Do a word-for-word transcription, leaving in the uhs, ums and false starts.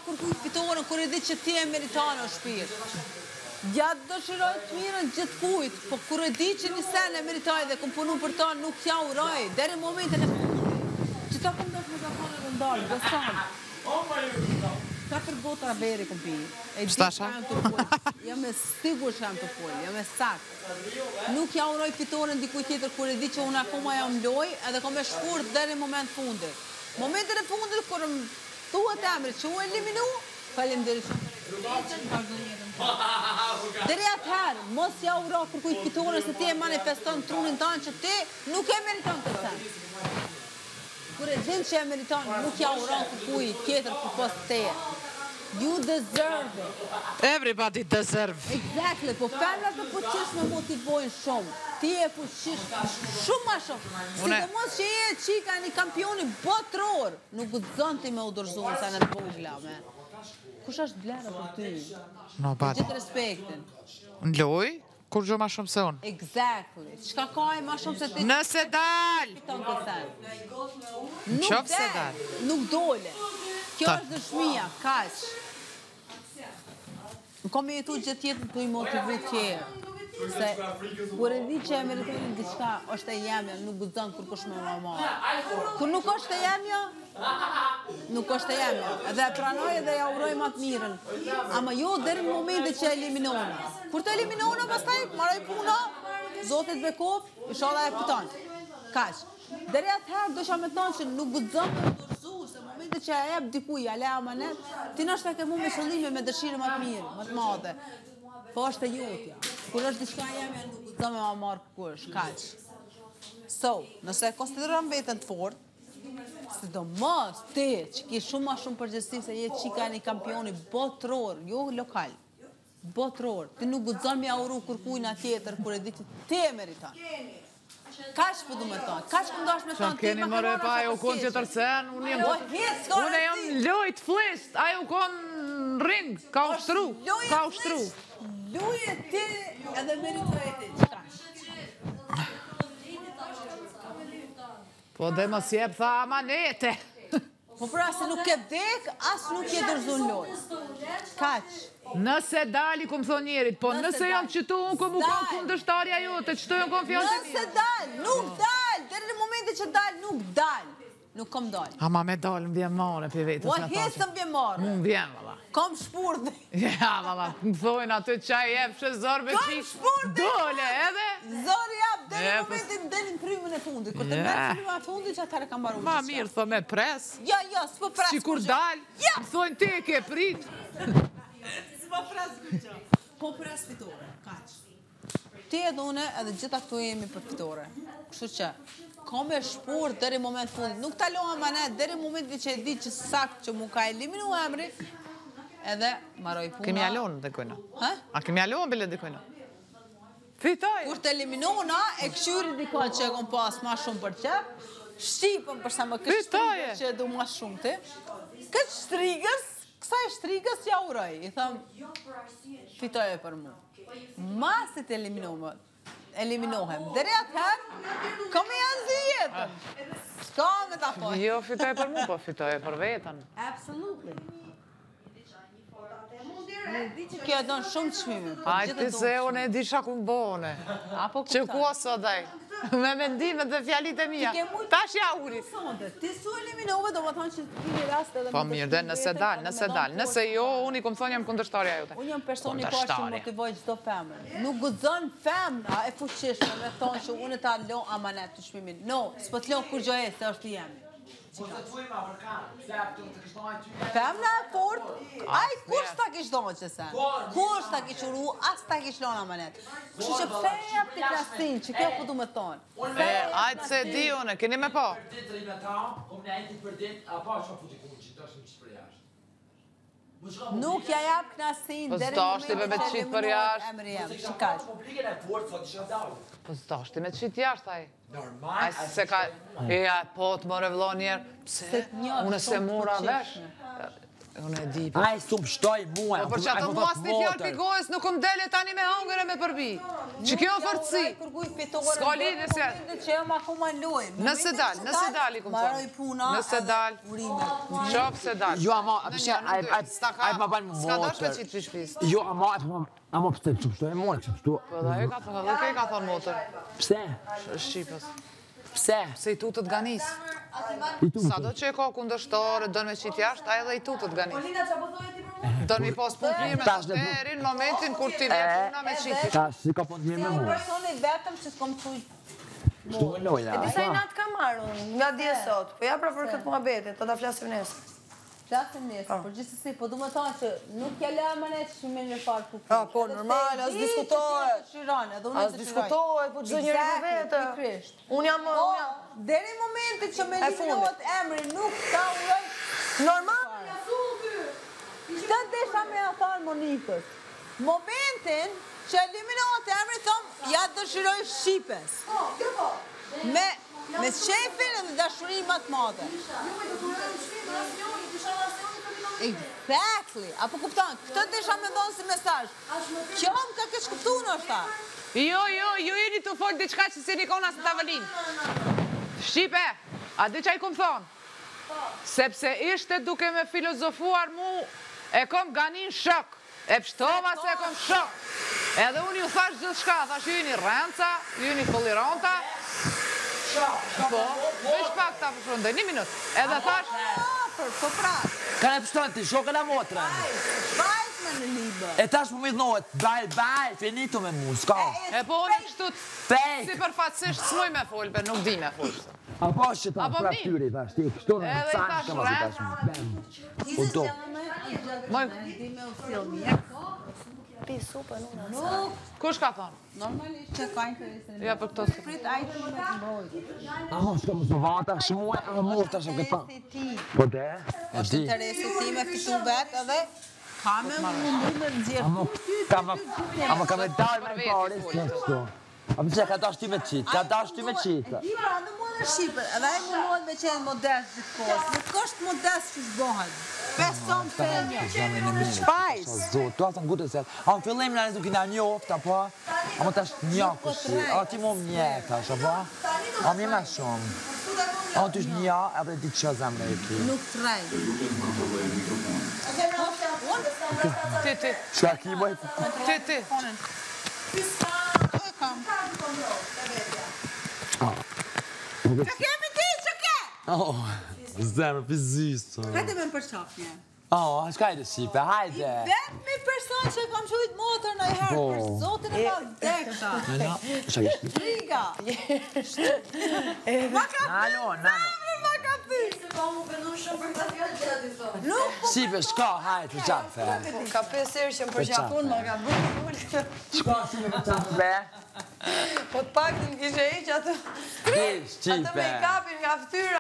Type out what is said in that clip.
kërkuj fitoren, kur e di që ti e meriton o shpirt. Ja dëshiroj të mirën gjithë kujt, po kur e di që një sen e meritoj dhe kom punu për ta, nuk ja uroj, deri momentin e fundit. Që ta kom dosh me ka kone rëndalë, gësan. Katër bota veri kom pi. E di që jam të pull. Jam e sigur që jam të pull, jam e sakt. Nuk ja uroj fitoren dikuj tjetër kur e di që unë akoma jam loj, edhe kom e shkurt deri moment fundit. Momentin e fundit, kur më thuhet emri që u eliminu, faleminderit shumë. Deri atëherë, mos ja uro kërkuj fitoren se ti e manifeston trunin tanë që ti nuk e meriton të sen. Kur e din që e meriton, nuk ja uro kërkuj tjetër për post teje. You deserve it. Everybody deserve. Exactly, po femrat të fuqishme motivojnë shumë. Ti e fuqish shumë ma shumë. Sidomos që je qika një kampioni botror, nuk gudzon ti me u dorëzuar sa në të vogla, me. Kush është vlerë për ty? Nobody. Gjithë respektin. Në loj, kur gjo ma shumë se unë. Exactly. Qka ka e ma shumë se ti... Nëse dal! Nuk Qofë se del, dal. nuk dole. Kjo është dëshmia, kaq. Në kom e jetu gjithë jetën të i motivu tjerë. Se, kur e di që e meritonin diçka, është e jemja, nuk gudzon kur kush me ma marë. Kur nuk është e jemja, nuk është e jemja. Edhe e pranoj edhe ja uroj ma të mirën. Ama jo deri në momentin që e eliminona. Kur të eliminona, pastaj, maroj puna, Zotit Bekov, ishala e fiton. Kaq. Deri atëherë dësha me tonë që nuk gudzon me dorëzu, se momentin që e jep dikuj, ale amanet, ti nështë e ke mu me shëllime me dëshirë ma të mirë, ma të madhe. Po është e jotja. Kur është diçka jemja, nuk gudzon me ma marë kush, kaq. So, nëse e konsideron vetën të fort, sidomos ti, që ki shumë ma shumë përgjithësi se je qika një kampioni botror, jo lokal, botror, ti nuk gudzon me auru kërkujna tjetër, kur e di që ti e meriton. Kaç po du me thonë, kaç po ndash me thonë, ti Keni më repa, ajo konë që tërsen, unë jam unë jam lojt flisht, ajo konë ring, ka ushtru, ka ushtru. Luje ti edhe meritoj e ti, qka? Po dhe mos jep tha amanete. Po pra se nuk ke vdek, as nuk ke dërzun loj. Kaq. Nëse dali, ku më thonë njerit, po nëse jam qëtu, unë ku mu konë kundështarja jote, qëtu jam konë fjallë të mirë. Nëse dal, nuk dal, deri në momentin që dal, nuk dal. Nuk kom dal. Ama me dalë më vjen marë për vetës. Ua hesë më vjen marë. Mu më vjen, valla. Kom shpurdi. Ja, valla, më thojnë aty qaj jep që zorbe qik. Kom shpurdi. Dole, edhe. Zori jap, deri në momentin delin prymën e fundit. Kur të merë prymën e fundit, që atare kam baru. Ma mirë, thë me pres. Ja, ja, s'po pres. Që kur dalë, më thojnë ti ke prit. S'po pres kërqa. Po pres fitore, kaq. Ti edhe une, edhe gjitha këtu jemi për fitore. Kështu që, kam e shpur deri moment fundit. Nuk taloha manet, deri momentin që e di që sakt që mu ka eliminu emri, edhe maroj puna. Kemi alonë dhe kujna. Ha? A kemi alonë bile dhe kujna? Fitoj! Kur të eliminona, e këshyri dikon që e kom pas ma shumë për qep, shqipën përsa më kështë shtrigës që e du ma shumë ti. Këtë shtrigës, kësaj shtrigës ja uroj. I thëm, fitoj e për mu. Masit eliminohet. Eliminohem. Dere atëherë, kom e janë zi jetën. Ska me ta pojë. Jo, fitoj për mu, po fitoj për vetën. Absolutely. Kjo e donë shumë të shmimi. Ajë ti se unë e di shaku në bone. Që ku aso dhej. Me mendimet dhe fjalit e mija. Ta shja uri. Ti su eliminove, do më thonë që të kini rast edhe... Po mirë, dhe nëse dal, nëse dal. Nëse jo, unë i kom thonë jam kundërshtarja jote. Unë jam personi ka që motivoj qdo femën. Nuk gudzon femëna e fuqishme me thonë që unë ta lo amanet të shmimin. No, s'po të lo kur gjo e, se është jemi. Femna e fort, aj kur s'ta kish donë që sen? Kur s'ta kish uru, as ta kish lona amanet. Kështu që feja të klasin, që kjo ku du me thonë. Ajtë se di une, keni me po? Nuk ja jap knasin, deri në momentin me qitë për jashtë. Emri jem, qikaj. Po s'dashti me qitë jashtë, aj. Normal. Se ka, e ja, po të më revlo njerë, pse, une se mora vesh. Unë e di. Ai s'u shtoj mua. Po për çfarë mua as një fjalë pigojës nuk më dele tani me hangër e me përbi. Që kjo forci. S'ka lidhje se që jam akoma loj. Nëse dal, nëse dal i kum thonë. Nëse dal. Qof se dal. Jo, ama, përse ai ai ai më bën S'ka mua. dash me qitë për shpisë. Jo, ama, ama pse çu shtoj mua, çu shtoj. Po dhe e ka thonë, dhe ke ka thonë motër. Pse? Shqipës. Pse? Se i tutët ganis. Sa do që e ka kundështore, dënë me qitë jashtë, a edhe i tutët ganis. Dënë mi pas punë mirë me të terin, momentin kur ti vje puna me qitë. Ta, si ka punë mirë me mua. Personi vetëm që s'kom të Shtu me loja. E disa i natë ka marrë unë, nga dje sot, po ja pra për këtë muhabetit, të ta flasim nesër. Flasim nesër, por gjithsesi, po du me thonë që nuk ja le amanet që me një farë ku Ah, po, normal, as diskutohet. As diskutohet, po çdo njëri për vete. Unë jam... Po, deri momentit që me eliminohet emri, nuk ka uroj... Normal? Këtë desha me a thonë Monikës. Momentin që eliminohet emri, thëmë, ja dëshiroj Shqipes. Me, me shefin edhe dashurim matë madhe. Exactly. Apo kupton, këtë desha me dhonë si mesazh. Kjo më ka keq kuptu në është ta. Jo, jo, ju jeni të folë diçka që si nikona së tavolin. Shqipe, a di që i kum thonë? Sepse ishte duke me filozofuar mu, e kom ganin shok. E pështova se e kom shok. Edhe unë ju thash gjithë shka, thash ju jeni renca, ju jeni foliranta. Po, veç pak ta përshondoj, një minut. Edhe thash... Po pra. Ka ne pështon ti, shokën e motra. Vajt me në libë. E tash më midhnohet, baj, baj, finito me mu, s'ka. E po unë i kështut, Fake. si përfatsisht s'muj me folë, nuk di me folë. Apo që ta Apo pra mi. fyri, tash, ti kështu në Edhe i canë, thash shkama si ren. tash. Bam. U do. Moj, Di me u sjell mjek. Pi supën unë. Nuk, kush ka thonë? normalisht që ka interesin. Ja për këto së. Prit ajtë me të mbrojtë. Amo, s'ka më sovata, shmuaj, amo, tash e këpa. Interesi ti. Po de, e Është di. interesi ti me fitu vetë edhe ka me mundu me nëzirë. Amo, ka më, amo ka me dalë me pare, s'ka kështu. Apo që ka dash ti me qitë, ka dash ti me qitë. Di pra, në mund e Shqipër, edhe e mundohet me qenë modest gjithkos. Nuk është modest që shbohet. Peson femja. Shpajs. Zot, tu atë ngute se. A në fillim në nuk i na njoft, apo? Amo tash njak këshi. A ti mu më njek, tash, apo? A mi me shumë. A ty është nja, edhe ti që zemë e ki. Nuk të rejnë. Ti, ti, Shka ki, boj? ti, ti. Që e kam? Që kemi ti, që ke? Oh, zemë, pizisë. Hajde me më përqaf një. Oh, shka i të Shqipe, hajde. Vetëmi person që kam qujtë motër në i herë, Po. për zotin e ka vdekta. Nëna, shka i shqipe. Riga. Ma ka Nalo, nalo. thyrë, ma ka thyrë. Nuk po Shqipe, shka, hajde, të qafe. Ka pesë herë që më përqafun, ma ka bërë. Shka, Shqipe, të qafe, be. Po të pak të më kishe iq atë... Di, Atë me Shqipe. i kapin nga ftyra.